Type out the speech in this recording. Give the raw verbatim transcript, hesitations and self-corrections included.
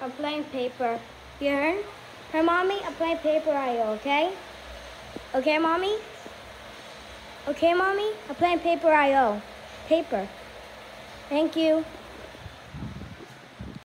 I'm playing paper. You heard? Her mommy, I'm playing paper I O, okay? Okay, mommy? Okay, mommy? I'm playing paper I O. Paper. Thank you.